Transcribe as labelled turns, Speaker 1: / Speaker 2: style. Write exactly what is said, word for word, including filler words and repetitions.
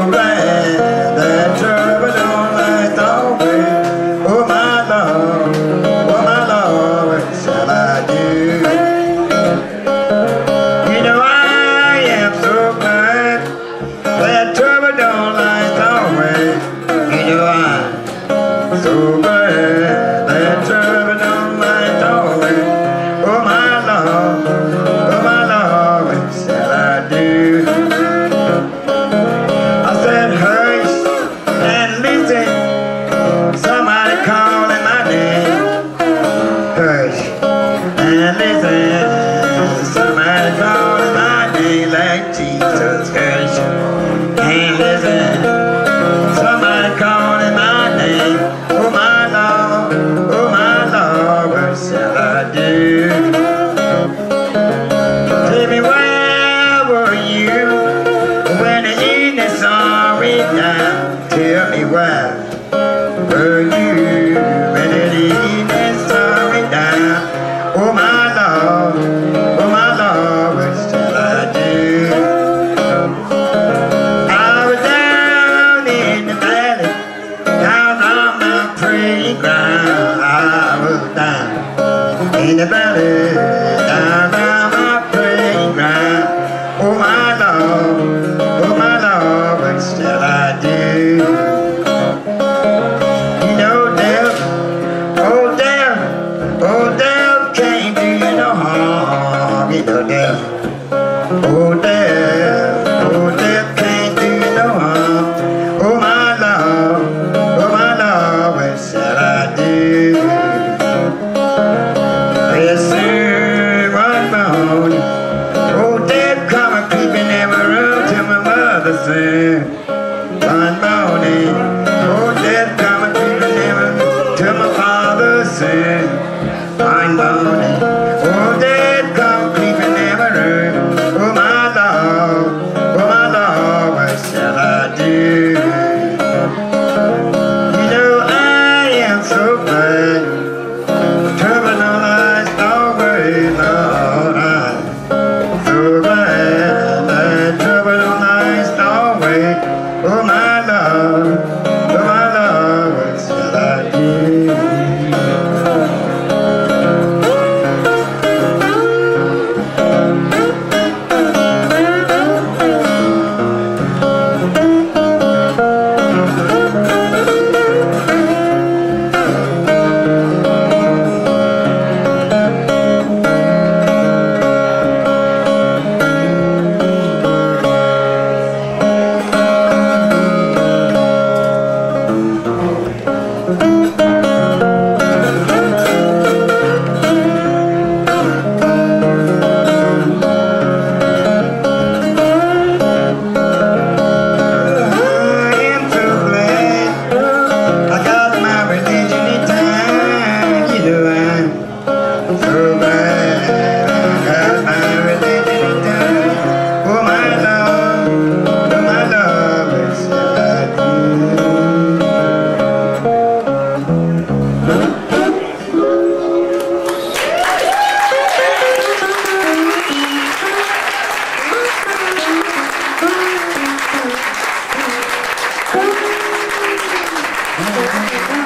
Speaker 1: glad that trouble don't last always. Oh my Lord, oh my Lord, what shall I do? You know I am so glad that trouble don't last always. You know I'm so glad that trouble don't last always. Oh my Lord, oh my Lord, what shall I do? I said hush and listen, somebody calling my name. Hush and listen, somebody calling my name like Jesus. Hush and listen, somebody calling my name. Oh my Lord, oh my Lord, what shall I do? Tell me where were you when the evening sun went down? Tell me where were you when the evening sun went down? Oh my Lord, oh my Lord, what shall I do? I was down in the valley, down on my praying ground. I was down in the valley, down on my praying ground. Oh my Lord, oh my Lord, what shall I do? You know death, oh death, oh death can't do you no harm. You know death, oh death, oh death can't do you no harm. Oh my Lord, oh my Lord, what shall I do? Yes sir, one morning, oh death come a creeping in my room till my mother said. One morning, oh death come a creeping in my room till my father said. One morning, oh death come creeping in my room. Oh my Lord, oh my Lord, what shall I do? You know I am so glad trouble don't last always, Lord. I'm so glad that trouble don't last always. Oh my Lord, oh my Lord, what shall I do?
Speaker 2: Thank you.